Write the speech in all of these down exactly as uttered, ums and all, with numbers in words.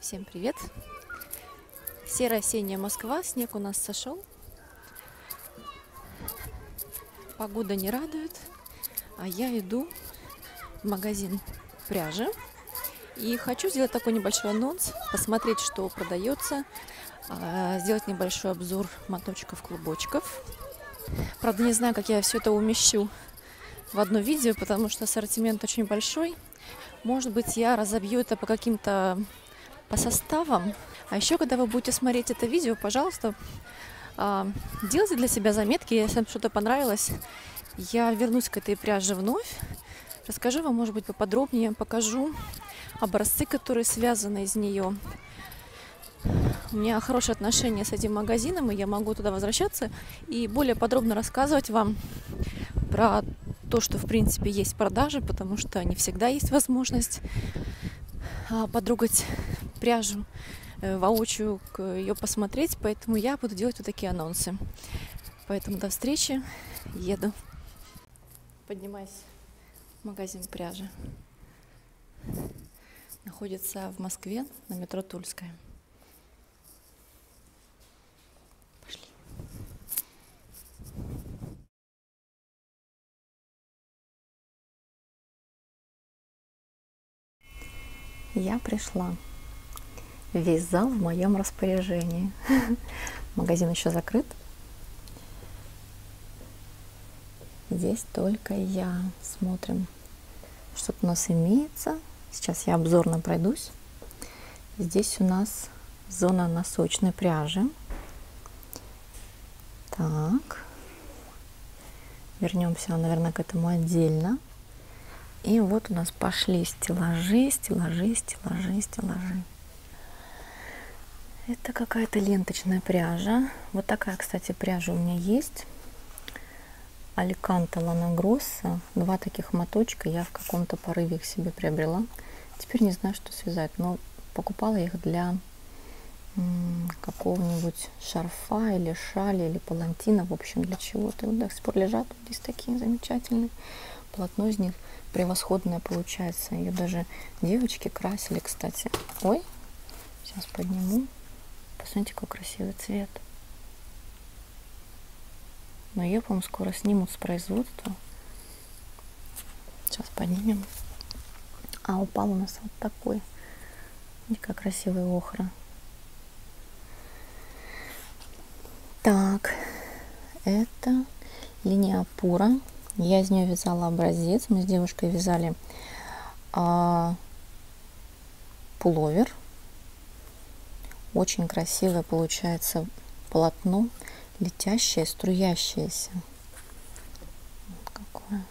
Всем привет! Серая осенняя Москва, снег у нас сошел. Погода не радует, а я иду в магазин пряжи и хочу сделать такой небольшой анонс, посмотреть, что продается, сделать небольшой обзор моточков, клубочков. Правда, не знаю, как я все это умещу в одно видео, потому что ассортимент очень большой. Может быть, я разобью это по каким-то по составам. А еще, когда вы будете смотреть это видео, пожалуйста, делайте для себя заметки. Если вам что-то понравилось, я вернусь к этой пряже вновь. Расскажу вам, может быть, поподробнее, покажу образцы, которые связаны из нее. У меня хорошие отношения с этим магазином, и я могу туда возвращаться и более подробно рассказывать вам про то, что, в принципе, есть в продаже, потому что не всегда есть возможность потрогать пряжу воочию, ее посмотреть, поэтому я буду делать вот такие анонсы. Поэтому до встречи, еду. Поднимаюсь в магазин пряжи. Находится в Москве на метро Тульская. Пошли. Я пришла. Весь зал в моем распоряжении. Магазин еще закрыт. Здесь только я. Смотрим, что у нас имеется. Сейчас я обзорно пройдусь. Здесь у нас зона носочной пряжи. Так. Вернемся, наверное, к этому отдельно. И вот у нас пошли стеллажи, стеллажи, стеллажи, стеллажи. Это какая-то ленточная пряжа. Вот такая, кстати, пряжа у меня есть. Аликанта Лана Гросса. Два таких моточка я в каком-то порыве их себе приобрела. Теперь не знаю, что связать, но покупала их для какого-нибудь шарфа или шали, или палантина, в общем, для чего-то. Вот до сих пор лежат здесь такие замечательные. Полотно из них превосходное получается. Ее даже девочки красили, кстати. Ой, сейчас подниму. Посмотрите, какой красивый цвет. Но ее, по-моему, скоро снимут с производства. Сейчас поднимем. А упал у нас вот такой. Видите, как красивый охра. Так, это линия Пура. Я из нее вязала образец. Мы с девушкой вязали а, пуловер. Очень красивое получается полотно, летящее, струящееся. Вот какое.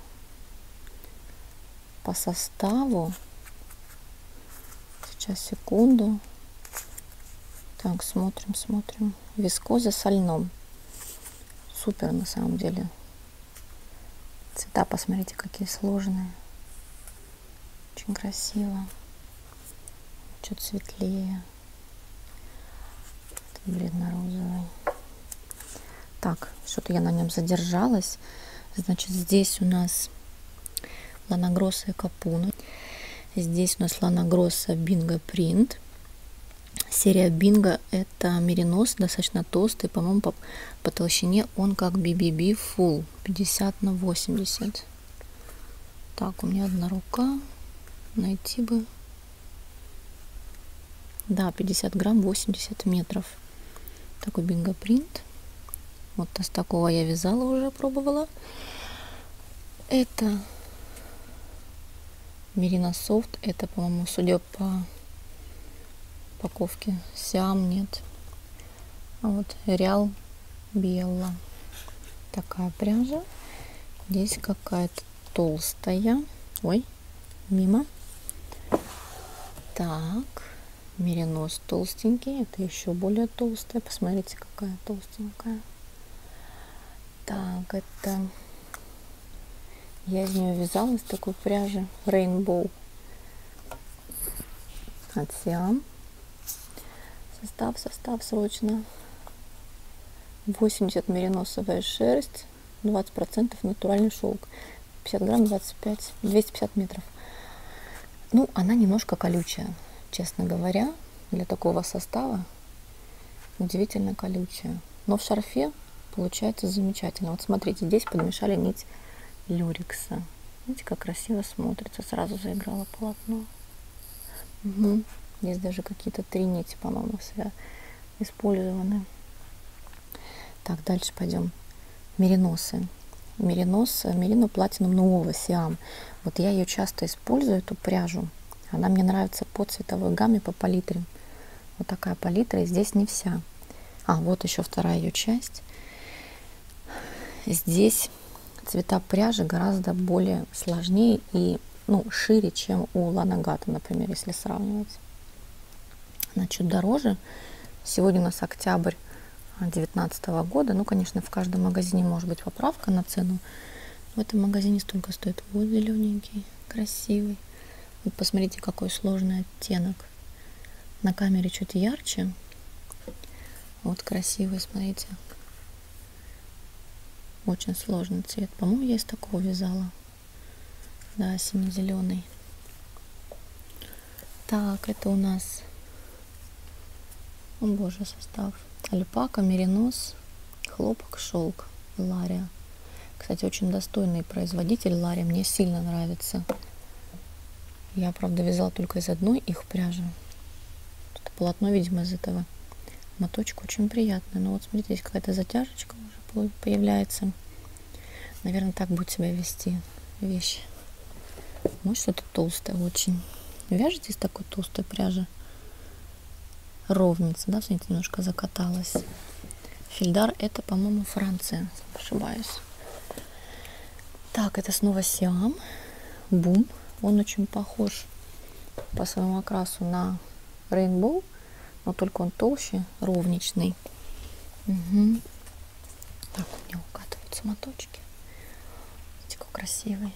По составу. Сейчас, секунду. Так, смотрим, смотрим. Вискоза со льном. Супер, на самом деле. Цвета, посмотрите, какие сложные. Очень красиво. Чуть светлее. Бледно-розовый. Так, что-то я на нем задержалась. Значит, здесь у нас Лана Гросса и Капуна. Здесь у нас Лана Гросса Бинго Принт. Серия Бинго — это меринос, достаточно толстый. По-моему, по, по толщине он как би би би Full пятьдесят на восемьдесят. Так, у меня одна рука. Найти бы. Да, пятьдесят грамм, восемьдесят метров. Такой Бинго Принт. Вот с такого я вязала уже, пробовала. Это Merino Soft. Это, по-моему, судя по упаковке, Сиам нет. А вот Реал Белла. Такая пряжа. Здесь какая-то толстая. Ой, мимо. Так. Меринос толстенький. Это еще более толстая. Посмотрите, какая толстенькая. Так, это... Я из нее вязала, из такой пряжи. Rainbow. От Сиам. Состав, состав срочно. восемьдесят мериносовая шерсть. двадцать процентов натуральный шелк. пятьдесят грамм, двадцать пять, двести пятьдесят метров. Ну, она немножко колючая, честно говоря. для такого состава удивительно колючая. Но в шарфе получается замечательно. Вот смотрите, здесь подмешали нить люрекса. Видите, как красиво смотрится. Сразу заиграло полотно. Угу. Здесь даже какие-то три нити, по-моему, использованы. Так, дальше пойдем. Мериносы. Меринос, мерину платинум нуова Сиам. Вот я ее часто использую, эту пряжу. Она мне нравится по цветовой гамме, по палитре. Вот такая палитра, и здесь не вся. А, вот еще вторая ее часть. Здесь цвета пряжи гораздо более сложнее и ну, шире, чем у Ланагата, например, если сравнивать. Она чуть дороже. Сегодня у нас октябрь две тысячи девятнадцатого года. Ну, конечно, в каждом магазине может быть поправка на цену. В этом магазине столько стоит. Вот зелененький, красивый. Вот посмотрите, какой сложный оттенок. На камере чуть ярче. Вот красивый, смотрите. Очень сложный цвет. По-моему, я из такого вязала. Да, сине-зеленый. Так, это у нас... О, боже, состав. Альпака, меринос, хлопок, шелк. Лария. Кстати, очень достойный производитель Лария. Мне сильно нравится. Я, правда, вязала только из одной их пряжи. Это полотно, видимо, из этого моточка очень приятное. Но вот смотрите, здесь какая-то затяжечка уже появляется. Наверное, так будет себя вести вещь. Может, что-то толстое очень. Вяжете из такой толстой пряжи? Ровница, да, смотрите, немножко закаталась. Фильдар, это, по-моему, Франция, если не ошибаюсь. Так, это снова Сиам. Бум. Он очень похож по своему окрасу на Rainbow, но только он толще, ровничный. Угу. Так, у меня укатываются моточки. Видите, какой красивый.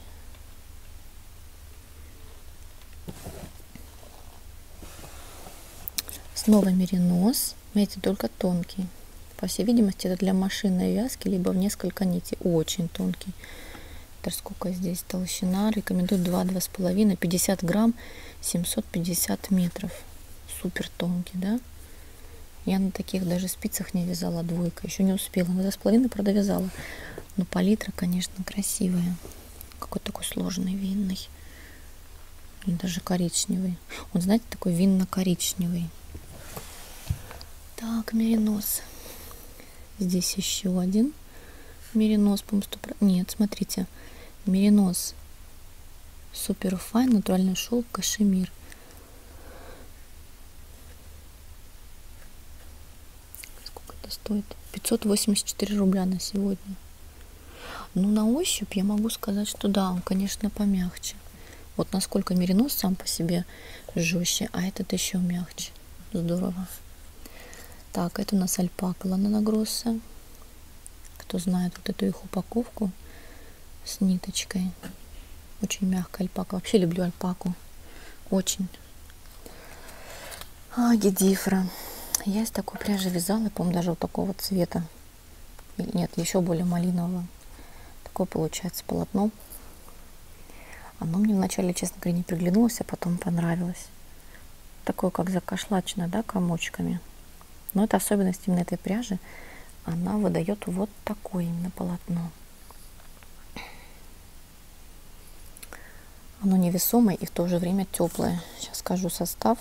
Снова меринос. Видите, только тонкий. По всей видимости, это для машинной вязки, либо в несколько нитей. Очень тонкий. Это сколько здесь толщина? Рекомендую два-два с половиной. пятьдесят грамм, семьсот пятьдесят метров. Супер тонкий, да? Я на таких даже спицах не вязала, двойка. Еще не успела. На два с половиной, правда, вязала. Но палитра, конечно, красивая. Какой такой сложный, винный. И даже коричневый. Он, знаете, такой винно-коричневый. Так, меринос. Здесь еще один меринос, по-моему, нет, смотрите. Меринос супер файн, натуральный шелк, кашемир. Сколько это стоит? пятьсот восемьдесят четыре рубля на сегодня. Ну, на ощупь я могу сказать, что да, он, конечно, помягче. Вот насколько меринос сам по себе жестче, а этот еще мягче. Здорово. Так, это у нас альпака Лана Гросса. Кто знает вот эту их упаковку с ниточкой. Очень мягкая альпака. Вообще люблю альпаку. Очень. А, Гедифра. Я из такой пряжи вязала, по-моему, даже вот такого цвета. Нет, еще более малинового. Такое получается полотно. Оно мне вначале, честно говоря, не приглянулось, а потом понравилось. Такое, как закашлачено, да, комочками. Но это особенность именно этой пряжи. Она выдает вот такое именно полотно. Оно невесомое и в то же время теплое. Сейчас скажу состав.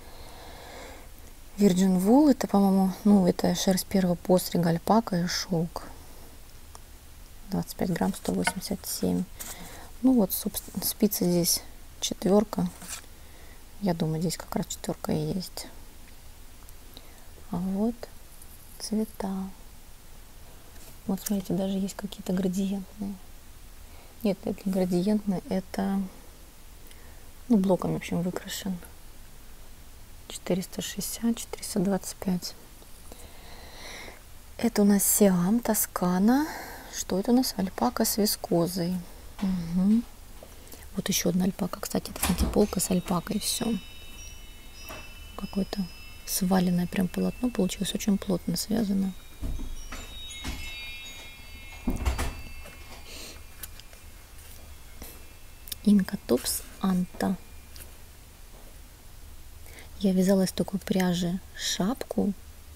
Virgin Wool, это, по-моему, ну, это шерсть первого пострига, альпака и шелк. двадцать пять грамм, сто восемьдесят семь. Ну вот, собственно, спицы здесь четверка. Я думаю, здесь как раз четверка и есть. А вот цвета. Вот смотрите, даже есть какие-то градиентные. Нет, это не градиентные, это ну, блоками, в общем, выкрашен. четыреста шестьдесят, четыреста двадцать пять. Это у нас Сиам, Тоскана. Что это у нас? Альпака с вискозой. Угу. Вот еще одна альпака. Кстати, это антиполка с альпакой. Все. Какое-то сваленное прям полотно получилось. Очень плотно связано. Инка Топс Анта. Я вязала из такой пряжи шапку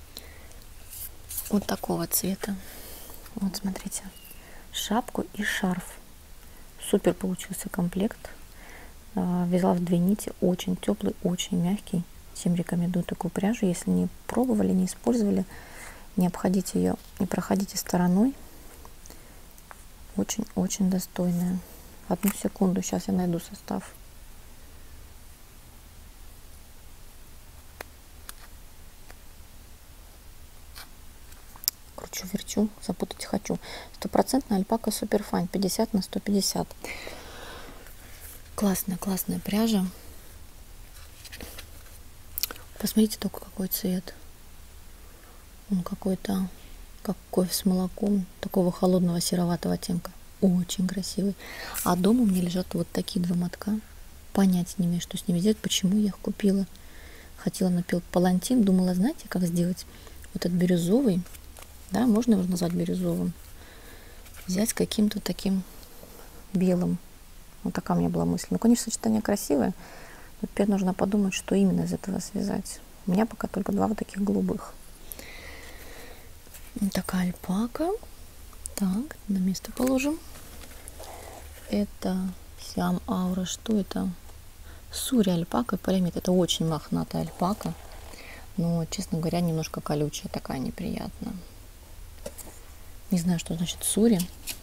вот такого цвета. Вот смотрите, шапку и шарф. Супер получился комплект. Вязала в две нити, очень теплый, очень мягкий. Всем рекомендую такую пряжу. Если не пробовали, не использовали, не обходите ее, не проходите стороной. Очень-очень достойная. Одну секунду, сейчас я найду состав. Кручу, верчу, запутать хочу. Стопроцентная альпака суперфайн, пятьдесят на сто пятьдесят. Классная, классная пряжа. Посмотрите только, какой цвет. Он какой-то, как кофе с молоком, такого холодного сероватого оттенка. Очень красивый. А дома у меня лежат вот такие два мотка. Понять не имею, что с ними сделать, почему я их купила. Хотела на палантин, думала, знаете, как сделать вот этот бирюзовый, да, можно его назвать бирюзовым, взять каким-то таким белым. Вот такая у меня была мысль. Ну, конечно, сочетание красивое, но теперь нужно подумать, что именно из этого связать. У меня пока только два вот таких голубых. Вот такая альпака. Так, на место положим. Это Сиам Аура. Что это? Сури альпака, полиамид. Это очень мохнатая альпака, но, честно говоря, немножко колючая, такая неприятная. Не знаю, что значит сури.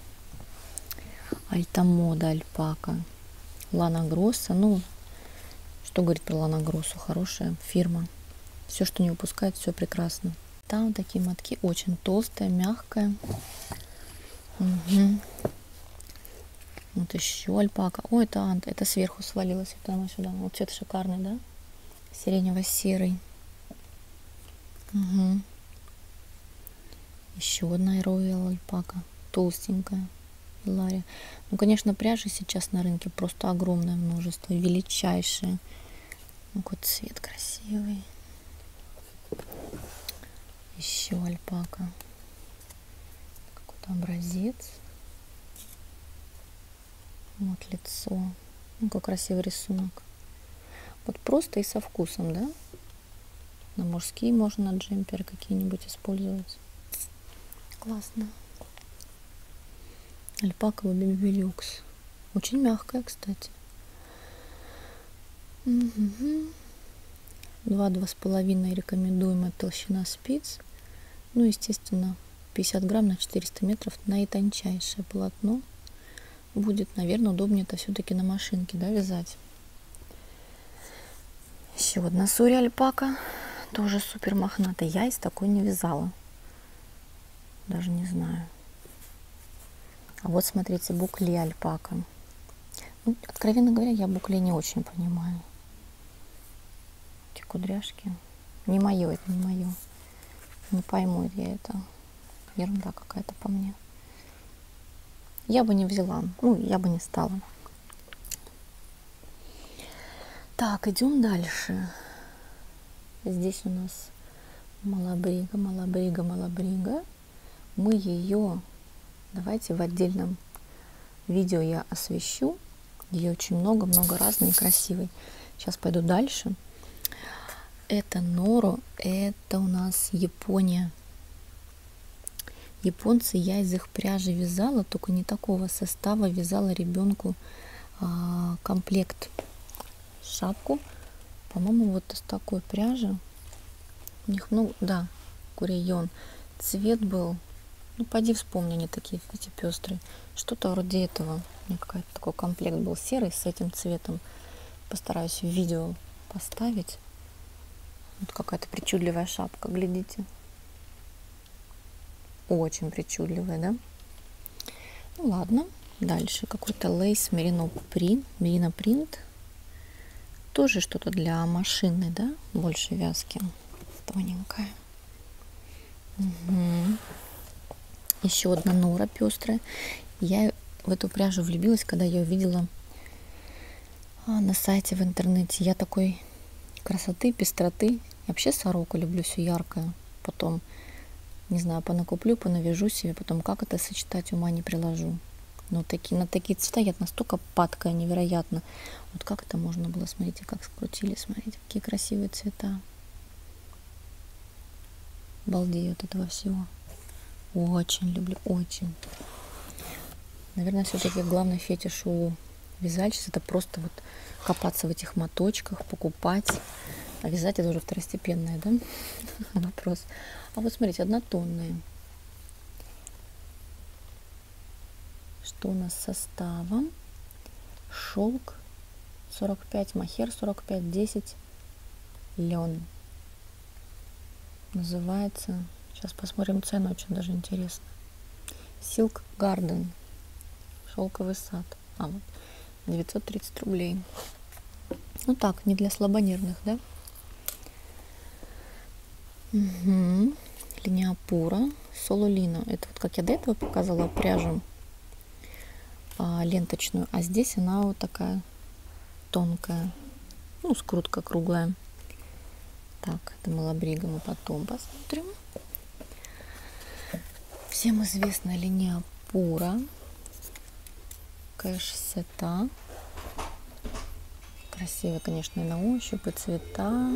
Альтамода альпака. Лана Гросса. Ну, что говорит про Лана Гроссу? Хорошая фирма. Все, что не выпускает, все прекрасно. Там такие мотки, очень толстая, мягкая. Угу. Вот еще альпака. Ой, это ант, это сверху свалилось. Это она сюда. Вот цвет шикарный, да? Сиренево-серый. Угу. Еще одна роял альпака. Толстенькая. Лария. Ну, конечно, пряжи сейчас на рынке просто огромное множество. Величайшее. Ну, вот цвет красивый. Еще альпака. Какой-то образец. Вот лицо. Ну, какой красивый рисунок. Вот просто и со вкусом, да? На мужские можно, на джемперы какие-нибудь использовать. Классно. Альпаковый бэби люкс. Очень мягкая, кстати. Два-два с половиной рекомендуемая толщина спиц. Ну, естественно, пятьдесят грамм на четыреста метров. Наитончайшее полотно. Будет, наверное, удобнее это все-таки на машинке, да, вязать. Еще одна сури альпака. Тоже супер мохнатая. Я из такой не вязала. Даже не знаю. А вот смотрите, букле альпака. Ну, откровенно говоря, я букле не очень понимаю. Эти кудряшки. Не мое это, не мое. Не пойму я это. Ерунда какая-то по мне. Я бы не взяла. Ну, я бы не стала. Так, идем дальше. Здесь у нас малабрига, малабрига, малабрига. Мы ее, давайте в отдельном видео я освещу. Ее очень много, много разной и красивой. Сейчас пойду дальше. Это Норо, это у нас Япония. Японцы, я из их пряжи вязала, только не такого состава. Вязала ребенку а, комплект, шапку. По-моему, вот из такой пряжи. У них, ну, да, курейон. Цвет был, ну, пойди вспомни, они такие, эти пестрые. Что-то вроде этого. У меня какой-то такой комплект был серый с этим цветом. Постараюсь в видео поставить. Вот какая-то причудливая шапка, глядите. Очень причудливая, да? Ну ладно, дальше какой-то лейс мерино принт, мерино принт. Тоже что-то для машины, да? Больше вязки. Тоненькая. Угу. Еще одна Нора пестрая. Я в эту пряжу влюбилась, когда я увидела на сайте в интернете. Я такой красоты, пестроты. Я вообще сороку люблю, все яркое. Потом, не знаю, понакуплю, понавяжу себе. Потом как это сочетать, ума не приложу. Но такие, на такие цвета я настолько падкая, невероятно. Вот как это можно было, смотрите, как скрутили, смотрите, какие красивые цвета. Балдею от этого всего. Очень люблю, очень. Наверное, все-таки главный фетиш у вязальщиц — это просто вот копаться в этих моточках, покупать. А вязать — это уже второстепенное, да, вопрос. А вот смотрите, однотонные. Что у нас с составом? Шелк сорок пять, мохер сорок пять, десять, лен. Называется, сейчас посмотрим цену, очень даже интересно. Silk Garden, шелковый сад. А вот девятьсот тридцать рублей. Ну так, не для слабонервных, да? Угу. Линия Пура, Солулина. Это вот как я до этого показала пряжу а, ленточную, а здесь она вот такая тонкая, ну, скрутка круглая. Так, это Малабрига мы потом посмотрим. Всем известная линия Пура, кэш сета. Красивые, конечно, и на ощупь, и цвета.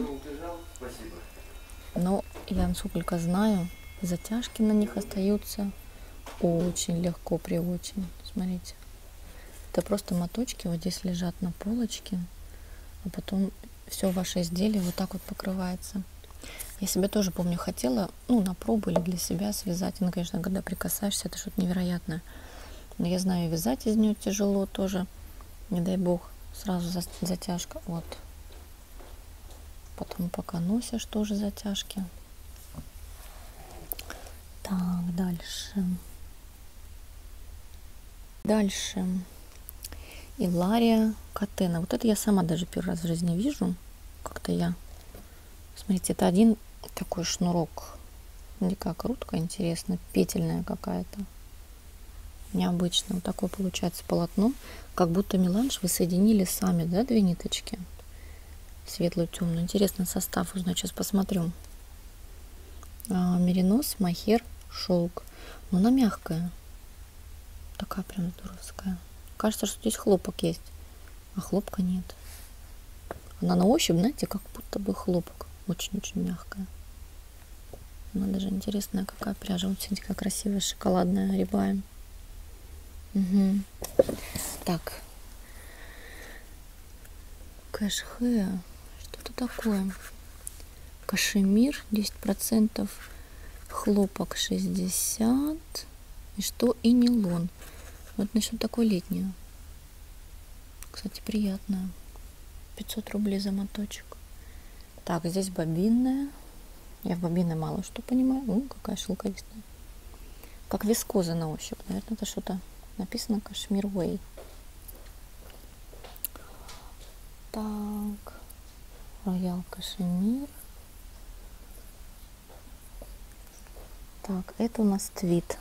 Но я, насколько знаю, затяжки на них остаются очень легко, при очень. Смотрите. Это просто моточки вот здесь лежат на полочке, а потом все ваше изделие вот так вот покрывается. Я себе тоже, помню, хотела, ну, на пробу или для себя связать. Ну, конечно, когда прикасаешься, это что-то невероятное. Но я знаю, вязать из нее тяжело тоже. Не дай бог, сразу затяжка. Вот. Потом пока носишь, тоже затяжки. Так, дальше. Дальше. Илария Катена. Вот это я сама даже первый раз в жизни вижу. Как-то я. Смотрите, это один такой шнурок. Не как рутка, интересно. Петельная какая-то. Необычно. Вот такое получается полотно. Как будто меланж вы соединили сами, да, две ниточки. Светлую, темную. Интересный состав узнать. Сейчас посмотрю. А, меринос, мохер, шелк. Но она мягкая. Такая прям здоровская. Кажется, что здесь хлопок есть, а хлопка нет. Она на ощупь, знаете, как будто бы хлопок. Очень-очень мягкая. Она даже интересная, какая пряжа. Вот смотрите, какая красивая, шоколадная, рябая. Угу. Так. Кэшхэ. Что это такое? Кашемир десять процентов. Хлопок шестьдесят процентов. И что? И нейлон. Вот начнем такое летнее. Кстати, приятное. пятьсот рублей за моточек. Так, здесь бобинная. Я в бобинной мало что понимаю. Ну, какая шелковистая. Как вискоза на ощупь. Наверное, это что-то написано Кашмир Уэй. Так. Роял Кашемир. Так, это у нас твид.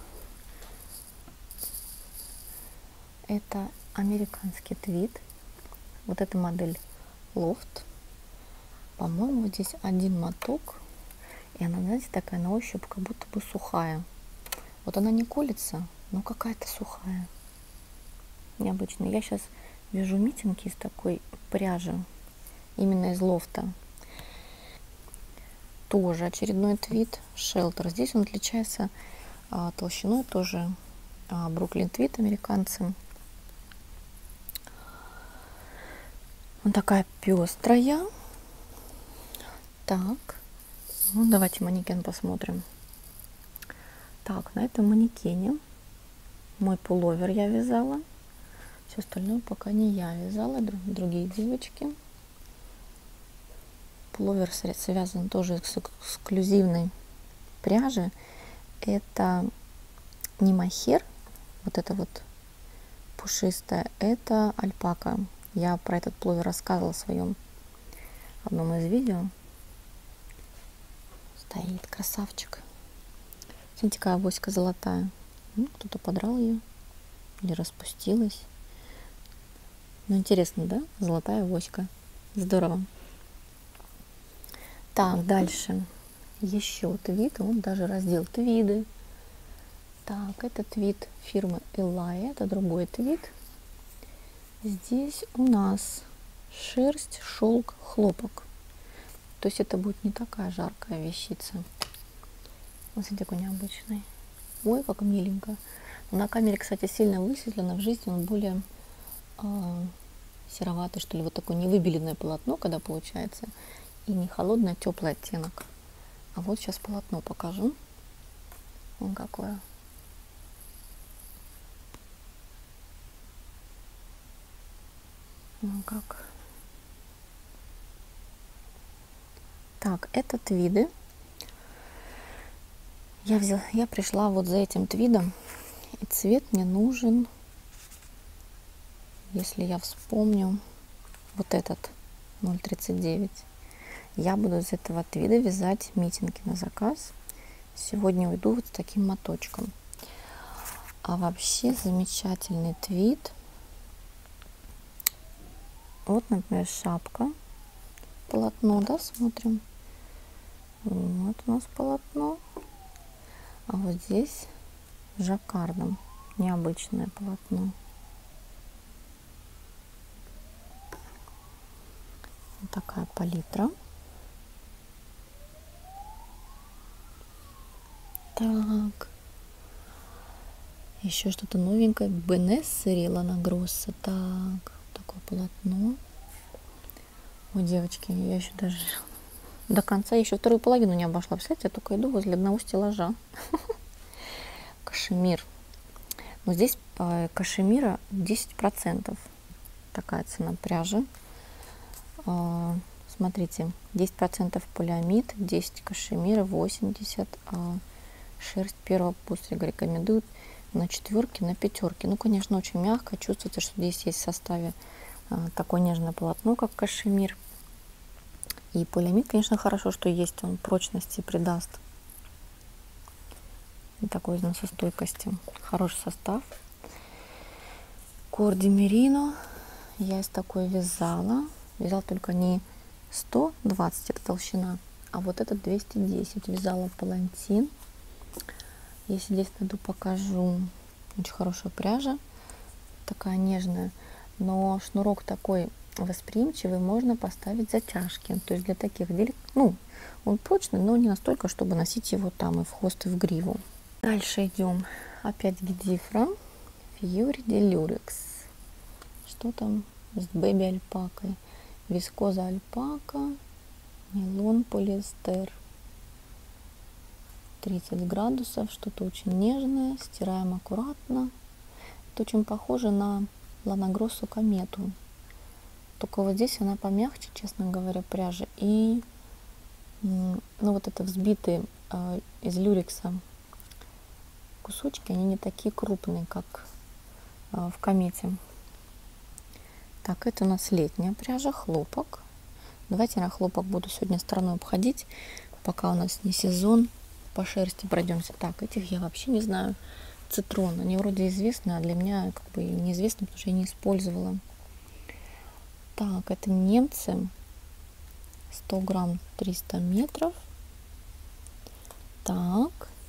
Это американский твид. Вот эта модель Лофт. По-моему, вот здесь один моток. И она, знаете, такая на ощупь, как будто бы сухая. Вот она не колется, но какая-то сухая. Необычно. Я сейчас вяжу митинги из такой пряжи. Именно из Лофта. Тоже очередной твид. Шелтер. Здесь он отличается а, толщиной. Тоже а, Бруклин твид, американцы. Вот такая пестрая. Так. Ну, давайте манекен посмотрим. Так, на этом манекене мой пуловер я вязала. Все остальное пока не я вязала, другие девочки. Пуловер связан тоже с эксклюзивной пряжи. Это не мохер, вот это вот пушистая, это альпака. Я про этот пуловер рассказывала в своем одном из видео. Стоит красавчик. Смотрите, какая авоська золотая. Ну, кто-то подрал ее или распустилась. Ну, интересно, да? Золотая авоська. Здорово. Так, дальше. Еще твид. Он даже раздел твиды. Так, это твид фирмы Элай, это другой твид. Здесь у нас шерсть, шелк, хлопок. То есть это будет не такая жаркая вещица. Вот смотрите, какой необычный. Ой, как миленько. На камере, кстати, сильно высветлено. В жизни он более э, сероватый, что ли. Вот такое невыбеленное полотно, когда получается. И не холодный, а теплый оттенок. А вот сейчас полотно покажу. Вон какое. Ну как. Так, это твиды. Я, взяла, я пришла вот за этим твидом. И цвет мне нужен, если я вспомню, вот этот ноль тридцать девять. Я буду из этого твида вязать митинги на заказ. Сегодня уйду вот с таким моточком. А вообще замечательный твид. Вот, например, шапка. Полотно, да, смотрим. Вот у нас полотно. А вот здесь жаккардом. Необычное полотно. Вот такая палитра. Так. Еще что-то новенькое. Бенессери Лана Гросса. Так. Такое полотно. Ой, девочки, я еще даже до конца еще вторую половину не обошла. Представляете, я только иду возле одного стеллажа. Кашемир. Но здесь э, кашемира десять процентов. Такая цена пряжи. Э, смотрите, десять процентов полиамид, десять кашемира, восемьдесят. А шерсть первого пострига рекомендуют на четверке, на пятерке. Ну, конечно, очень мягко. Чувствуется, что здесь есть в составе э, такое нежное полотно, как кашемир. И полиамид, конечно, хорошо, что есть, он прочности придаст. И такой износостойкости. Хороший состав. Корди Мерино. Я из такой вязала. Вязала только не сто двадцать, это толщина, а вот этот двести десять. Вязала палантин. Если здесь найду, покажу. Очень хорошая пряжа. Такая нежная. Но шнурок такой восприимчивый, можно поставить затяжки. То есть для таких делик, ну, он прочный, но не настолько, чтобы носить его там и в хвост, и в гриву. Дальше идем. Опять Гидифра. Фьюри де Люрекс. Что там с бэби альпакой? Вискоза альпака. Нейлон полиэстер. тридцать градусов. Что-то очень нежное. Стираем аккуратно. Это очень похоже на Лана Гроссу комету. Только вот здесь она помягче, честно говоря, пряжа. И ну, вот это взбитые э, из люрекса кусочки, они не такие крупные, как э, в комете. Так, это у нас летняя пряжа, хлопок. Давайте на хлопок буду сегодня стороной обходить, пока у нас не сезон. По шерсти пройдемся. Так, этих я вообще не знаю. Цитрон, они вроде известны, а для меня как бы неизвестны, потому что я не использовала. Так, это немцы. сто грамм, триста метров. Так.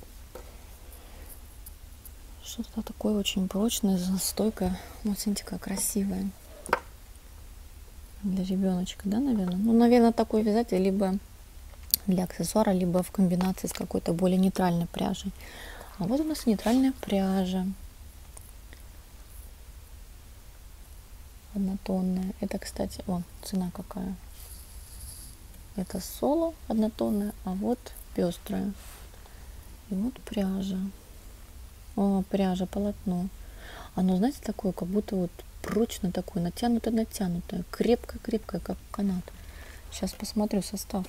Что-то такое очень прочное, стойкое. Вот смотрите, как красивое. Для ребеночка, да, наверное? Ну, наверное, такой вязать либо для аксессуара, либо в комбинации с какой-то более нейтральной пряжей. А вот у нас нейтральная пряжа. Однотонная. Это, кстати, о, цена какая. Это соло однотонная, а вот пестрая. И вот пряжа. О, пряжа, полотно. Оно, знаете, такое, как будто вот прочно такое, натянутое-натянутое, крепкое-крепкое, как канат. Сейчас посмотрю состав.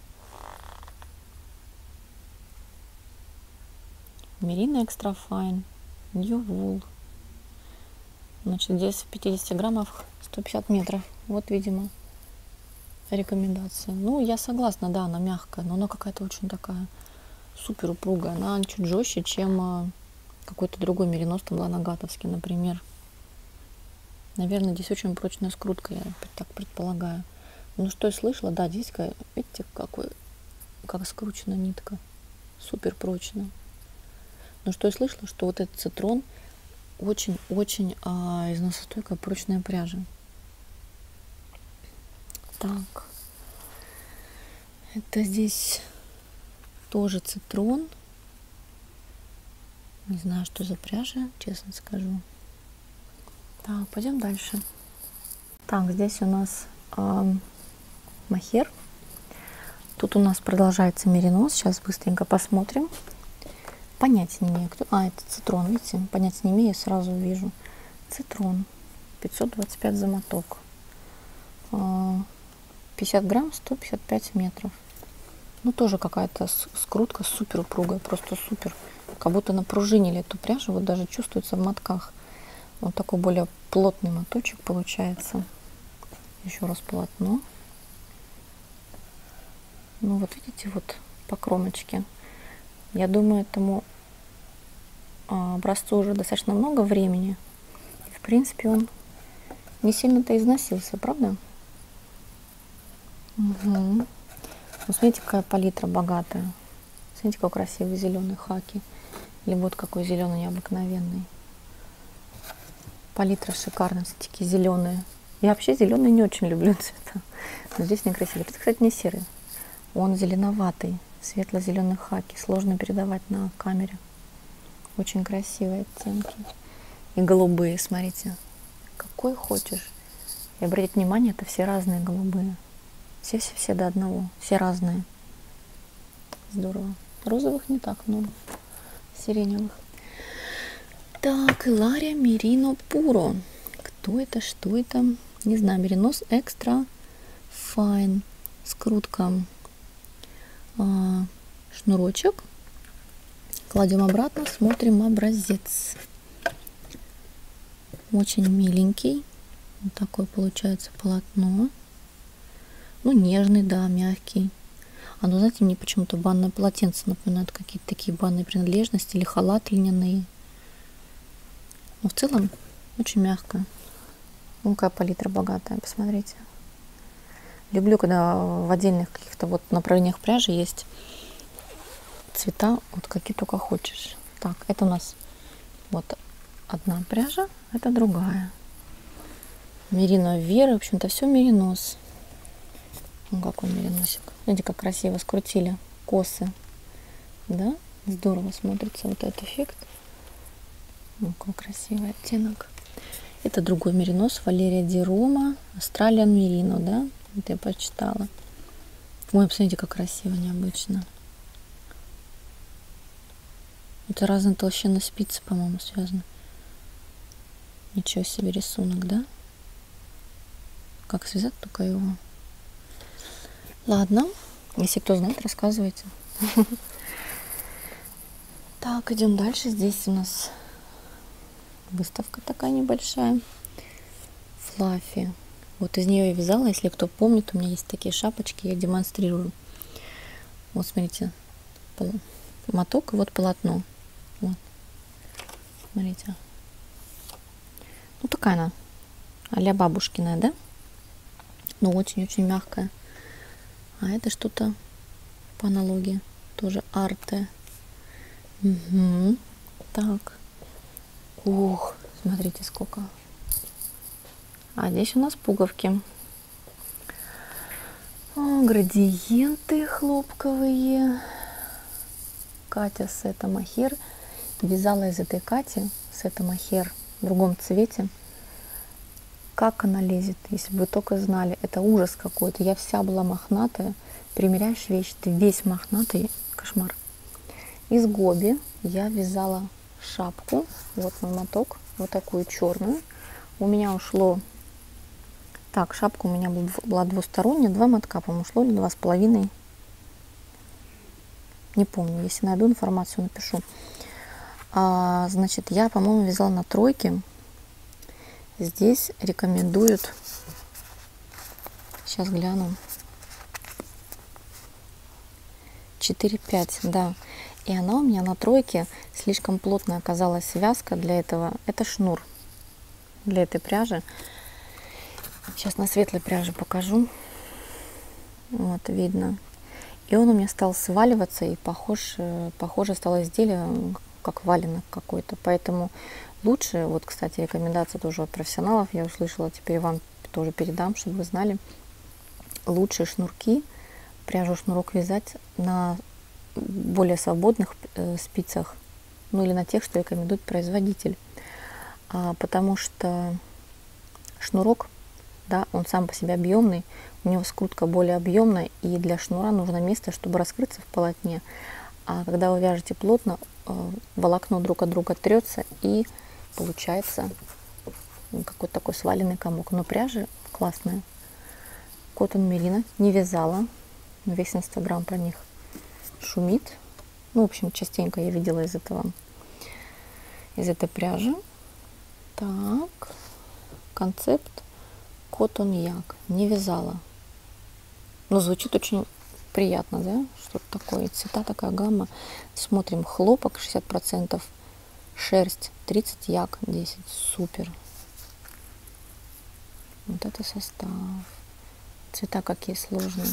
Merino Extra Fine, New Wool. Значит, здесь в пятидесяти граммах сто пятьдесят метров. Вот, видимо, рекомендация. Ну, я согласна, да, она мягкая, но она какая-то очень такая супер упругая. Она чуть жестче, чем какой-то другой меринос, там ланагатовский, например. Наверное, здесь очень прочная скрутка, я так предполагаю. Ну, что я слышала, да, здесь, видите, какой, как скручена нитка. Супер прочная. Но что я слышала, что вот этот цитрон очень-очень а, износостойкая прочная пряжа. Так, это здесь тоже цитрон. Не знаю, что за пряжа, честно скажу. Так, пойдем дальше. Так, здесь у нас э, мохер. Тут у нас продолжается меринос. Сейчас быстренько посмотрим. Понятия не имею, кто... А, это цитрон, видите? Понятия не имею, сразу вижу. Цитрон. пятьсот двадцать пять за моток. пятьдесят грамм, сто пятьдесят пять метров. Ну, тоже какая-то скрутка супер упругая, просто супер. Как будто напружинили эту пряжу, вот даже чувствуется в мотках. Вот такой более плотный моточек получается. Еще раз полотно. Ну, вот видите, вот по кромочке. Я думаю, этому образцу уже достаточно много времени. В принципе, он не сильно-то износился, правда? Угу. Вот смотрите, какая палитра богатая. Смотрите, какой красивый зеленый хаки. Или вот какой зеленый необыкновенный. Палитра шикарная, такие зеленые. Я вообще зеленые не очень люблю цвета. Но здесь некрасивый. Это, кстати, не серый. Он зеленоватый. Светло-зеленый хаки. Сложно передавать на камере. Очень красивые оттенки. И голубые, смотрите. Какой хочешь. И обратите внимание, это все разные голубые. Все-все-все до одного. Все разные. Здорово. Розовых не так много. Сиреневых. Так, Илария Мерино Пуро. Кто это, что это? Не знаю. Меринос Экстра Файн. Скрутка. А, шнурочек. Кладем обратно, смотрим образец. Очень миленький. Вот такое получается полотно. Ну, нежный, да, мягкий. Оно, знаете, мне почему-то банное полотенце напоминает, какие-то такие банные принадлежности или халат льняные. Но в целом очень мягко. Ну, какая палитра богатая, посмотрите. Люблю, когда в отдельных каких-то вот направлениях пряжи есть цвета, вот какие только хочешь. Так, это у нас вот одна пряжа, это другая. Мерино Вера, в общем-то, все меринос. Ну, какой мериносик. Смотрите, как красиво скрутили косы. Да? Здорово смотрится вот этот эффект. Ну, какой красивый оттенок. Это другой меринос, Валерия Ди Рома, Australian Merino, да? Это я прочитала. Ой, посмотрите, как красиво, необычно. Это разная толщина спицы, по-моему, связана. Ничего себе рисунок, да? Как связать только его? Ладно, если кто знает, рассказывайте. Так, идем дальше. Здесь у нас выставка такая небольшая. Флаффи. Вот из нее я вязала. Если кто помнит, у меня есть такие шапочки, я демонстрирую. Вот, смотрите, моток и вот полотно. Вот. Смотрите. Ну, такая она, а-ля бабушкиная, да? Но очень-очень мягкая. А это что-то по аналогии. Тоже арте. Угу. Так. Ух, смотрите, сколько. А здесь у нас пуговки. О, градиенты хлопковые. Катя Сета Мохер. Вязала из этой Кати Сета Мохер в другом цвете. Как она лезет, если бы вы только знали. Это ужас какой-то. Я вся была мохнатая. Примеряешь вещь, ты весь мохнатый. Кошмар. Из Гоби я вязала шапку. Вот мой моток. Вот такую черную. У меня ушло... Так, шапка у меня была двусторонняя. Два мотка, по-моему, ушло. Или два с половиной. Не помню. Если найду информацию, напишу. А, значит, я, по-моему, вязала на тройке. Здесь рекомендуют, сейчас гляну, четыре пять, да. И она у меня на тройке слишком плотная оказалась связка для этого. Это шнур для этой пряжи. Сейчас на светлой пряже покажу. Вот, видно. И он у меня стал сваливаться, и похож, похоже стало изделие как валенок какой-то. Поэтому лучше, вот, кстати, рекомендация тоже от профессионалов, я услышала, теперь вам тоже передам, чтобы вы знали, лучше шнурки, пряжу шнурок вязать на более свободных э, спицах, ну или на тех, что рекомендует производитель. А, потому что шнурок, да, он сам по себе объемный, у него скрутка более объемная, и для шнура нужно место, чтобы раскрыться в полотне. А когда вы вяжете плотно, э, волокно друг от друга трется, и получается какой-то такой сваленный комок. Но пряжа классная. Cotton Merino не вязала, весь инстаграм про них шумит. Ну, в общем, частенько я видела из этого, из этой пряжи. Так, концепт Cotton Yak. Не вязала. Но звучит очень приятно, да? Что-то такое. Цвета, такая гамма. Смотрим. Хлопок шестьдесят процентов. Шерсть тридцать, як десять. Супер. Вот это состав. Цвета какие сложные.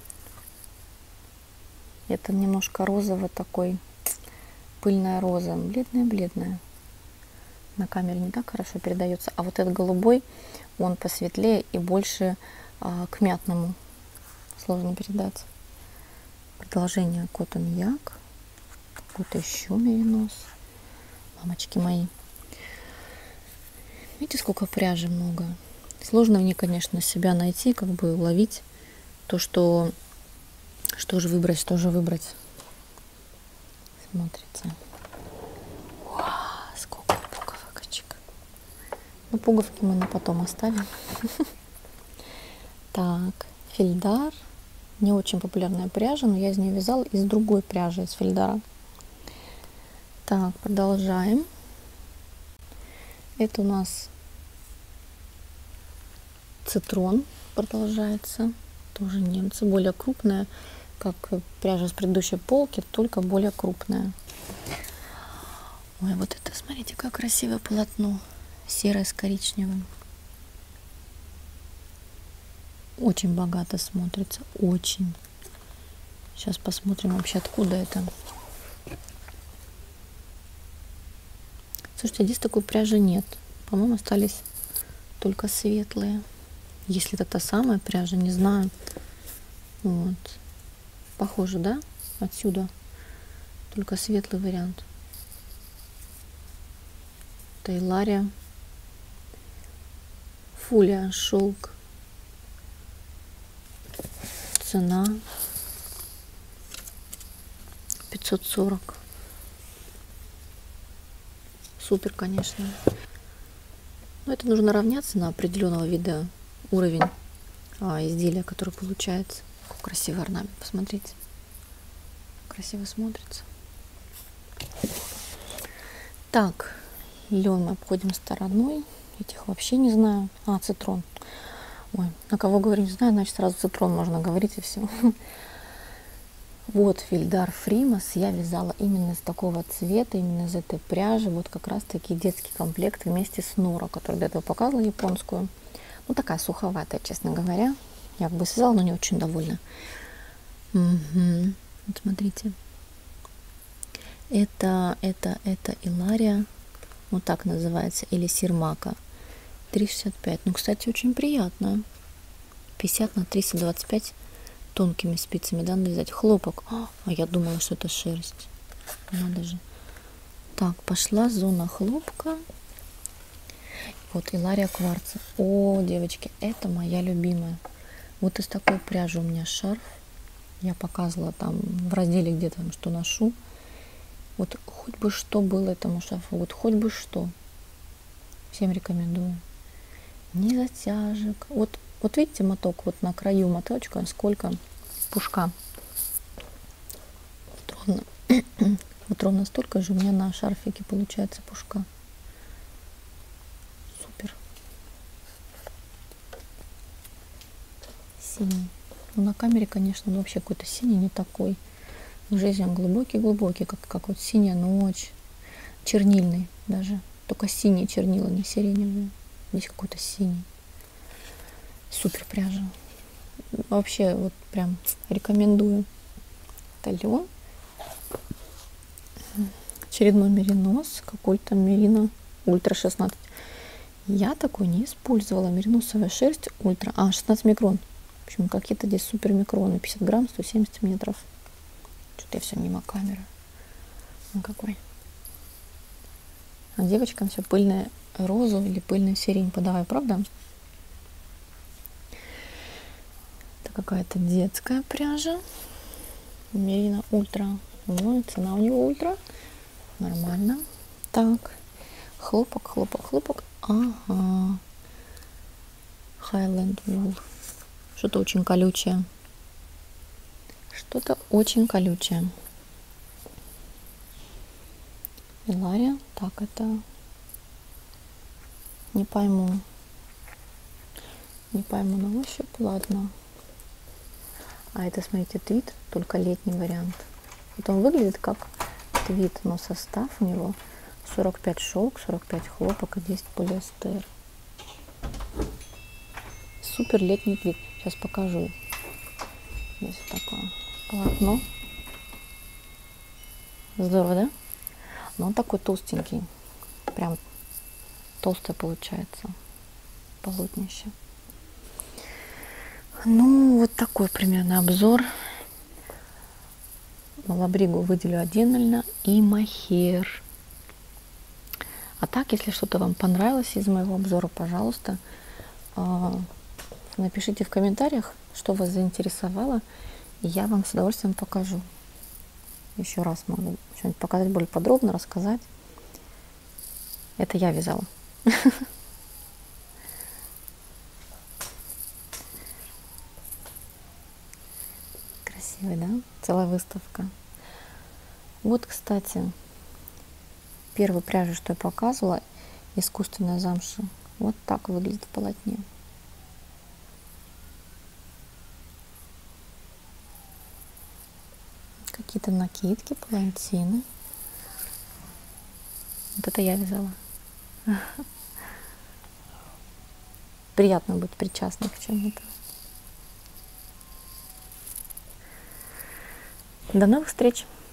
Это немножко розовый такой. Пыльная роза. Бледная-бледная. На камере не так хорошо передается. А вот этот голубой, он посветлее и больше а, к мятному. Сложно передать. Продолжение Cotton Yak. Какой-то еще меринос. Мамочки мои. Видите, сколько пряжи много. Сложно в ней, конечно, себя найти, как бы уловить то, что, что же выбрать, что же выбрать. Смотрите. Вау, сколько пуговочек. Ну, пуговки мы на потом оставим. Так, Фельдар. Не очень популярная пряжа, но я из нее вязала из другой пряжи, из Фельдара. Так, продолжаем. Это у нас Цитрон продолжается. Тоже немцы. Более крупная, как пряжа с предыдущей полки, только более крупная. Ой, вот это, смотрите, как красивое полотно. Серое с коричневым. Очень богато смотрится. Очень. Сейчас посмотрим вообще, откуда это. Слушайте, здесь такой пряжи нет. По-моему, остались только светлые. Если это та самая пряжа, не знаю. Вот. Похоже, да? Отсюда. Только светлый вариант. Тайлария. Фулия, шелк. Цена пятьсот сорок. Супер, конечно. Но это нужно равняться на определенного вида уровень а, изделия, который получается. Какой красивый орнамент, посмотрите. Красиво смотрится. Так, лен мы обходим стороной. Этих вообще не знаю. А, цитрон. Ой, на кого говорю, не знаю, значит сразу цитрон можно говорить и все. Вот Фельдар Фримас. Я вязала именно из такого цвета, именно из этой пряжи. Вот как раз таки детский комплект вместе с Нора, который до этого показывала, японскую. Ну, такая суховатая, честно говоря. Я бы связала, но не очень довольна. Угу. Вот смотрите. Это, это, это Илария. Вот так называется. Или Сирмака. триста шестьдесят пять. Ну, кстати, очень приятно. пятьдесят на триста двадцать пять тонкими спицами, да, навязать. Хлопок. А я думала, что это шерсть. Надо же. Так, пошла зона хлопка. Вот Илария Кварца. О, девочки, это моя любимая. Вот из такой пряжи у меня шарф. Я показывала там в разделе, где там что ношу. Вот хоть бы что было этому шарфу. Вот хоть бы что. Всем рекомендую. Не затяжек. Вот, вот видите моток, вот на краю моточка, сколько пушка. Вот ровно, вот ровно столько же у меня на шарфике получается пушка. Супер. Синий. Ну, на камере, конечно, он вообще какой-то синий, не такой. В жизни он глубокий-глубокий, как, как вот синяя ночь. Чернильный даже. Только синие чернила, не сиреневые. Здесь какой-то синий. Супер пряжа. Вообще, вот прям рекомендую. Это лен. Очередной меринос, какой-то мерино ультра шестнадцать. Я такой не использовала. Мериносовая шерсть ультра. А, шестнадцать микрон. В общем, какие-то здесь супер микроны. пятьдесят грамм, сто семьдесят метров. Что-то я все мимо камеры. Ну какой. А девочкам все пыльная розу или пыльная сирень подавай, правда? Это какая-то детская пряжа. Мерино ультра. Ну, цена у него ультра. Нормально. Так. Хлопок, хлопок, хлопок. Ага. Highland Wool. Что-то очень колючее. Что-то очень колючее. Илария. Так, это... Не пойму. Не пойму на ощупь. Ладно. А это, смотрите, твид, только летний вариант. Вот он выглядит как твид, но состав у него сорок пять шелк, сорок пять хлопок и десять полиэстер. Супер летний твид. Сейчас покажу. Здесь вот такое полотно. Здорово, да? Но он такой толстенький. Прям толстое получается полотнище. Ну, вот такой примерно обзор. Малабригу выделю отдельно и мохер. А так, если что-то вам понравилось из моего обзора, пожалуйста, напишите в комментариях, что вас заинтересовало, и я вам с удовольствием покажу. Еще раз могу что-нибудь показать более подробно, рассказать. Это я вязала. Красивый, да? Целая выставка. Вот, кстати, первую пряжу, что я показывала, искусственная замша. Вот так выглядит в полотне. Какие-то накидки, палантины. Вот это я вязала. Приятно быть причастной к чему-то. До новых встреч!